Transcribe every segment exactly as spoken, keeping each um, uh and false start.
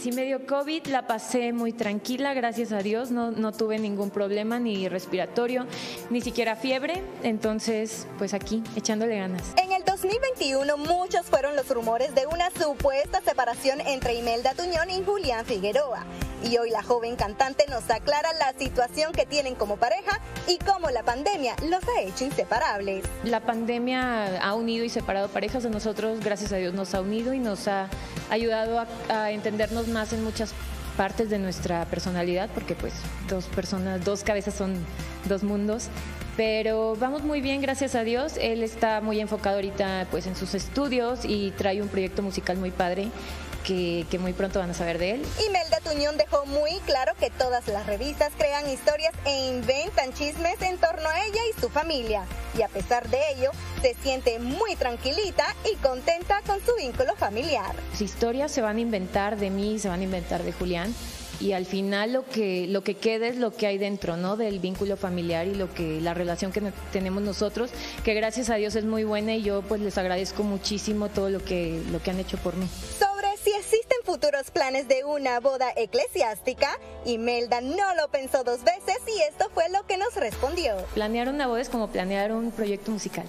sí me dio COVID, la pasé muy tranquila, gracias a Dios, no, no tuve ningún problema ni respiratorio, ni siquiera fiebre, entonces pues aquí, echándole ganas. En el dos mil veintiuno muchos fueron los rumores de una supuesta separación entre Imelda Tuñón y Julián Figueroa. Y hoy la joven cantante nos aclara la situación que tienen como pareja y cómo la pandemia los ha hecho inseparables. La pandemia ha unido y separado parejas, a nosotros, gracias a Dios, nos ha unido y nos ha ayudado a, a entendernos más en muchas partes de nuestra personalidad, porque pues dos personas, dos cabezas son dos mundos. Pero vamos muy bien, gracias a Dios. Él está muy enfocado ahorita pues en sus estudios y trae un proyecto musical muy padre que, que muy pronto van a saber de él. Imelda Tuñón dejó muy claro que todas las revistas crean historias e inventan chismes en torno a ella y su familia. Y a pesar de ello, se siente muy tranquilita y contenta con su vínculo familiar. Las historias se van a inventar de mí, se van a inventar de Julián. Y al final lo que, lo que queda es lo que hay dentro, ¿no? Del vínculo familiar y lo que, la relación que tenemos nosotros, que gracias a Dios es muy buena y yo pues les agradezco muchísimo todo lo que, lo que han hecho por mí. Sobre si existen futuros planes de una boda eclesiástica, Imelda no lo pensó dos veces y esto fue lo que nos respondió. Planear una boda es como planear un proyecto musical.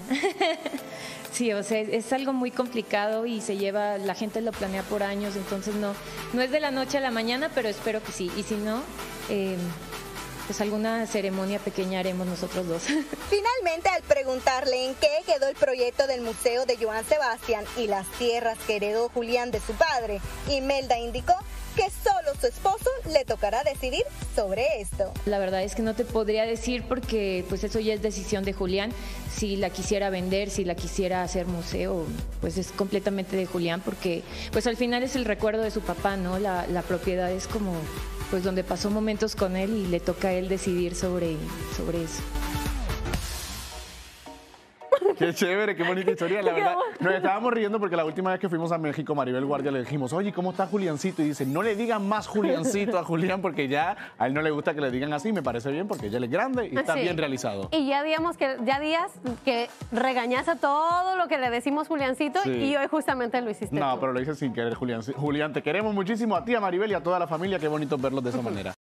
Sí, o sea, es algo muy complicado y se lleva, la gente lo planea por años, entonces no, no es de la noche a la mañana, pero espero que sí. Y si no, eh, pues alguna ceremonia pequeña haremos nosotros dos. Finalmente, al preguntarle en qué quedó el proyecto del Museo de Johann Sebastian y las tierras que heredó Julián de su padre, Imelda indicó que solo su esposo le tocará decidir sobre esto. La verdad es que no te podría decir porque pues eso ya es decisión de Julián. Si la quisiera vender, si la quisiera hacer museo, pues es completamente de Julián porque pues al final es el recuerdo de su papá, ¿no? La, la propiedad es como pues donde pasó momentos con él y le toca a él decidir sobre, sobre eso. Qué chévere, qué bonita historia, la verdad. Nos estábamos riendo porque la última vez que fuimos a México, Maribel Guardia le dijimos, oye, ¿cómo está Juliancito? Y dice, no le digan más Juliancito a Julián porque ya a él no le gusta que le digan así. Me parece bien porque ella es grande y está sí. bien realizado. Y ya digamos que ya días que regañaste todo lo que le decimos Juliancito sí. y hoy justamente lo hiciste No, tú. pero lo hice sin querer, Julián. Julián, te queremos muchísimo a ti, a Maribel y a toda la familia. Qué bonito verlos de esa manera.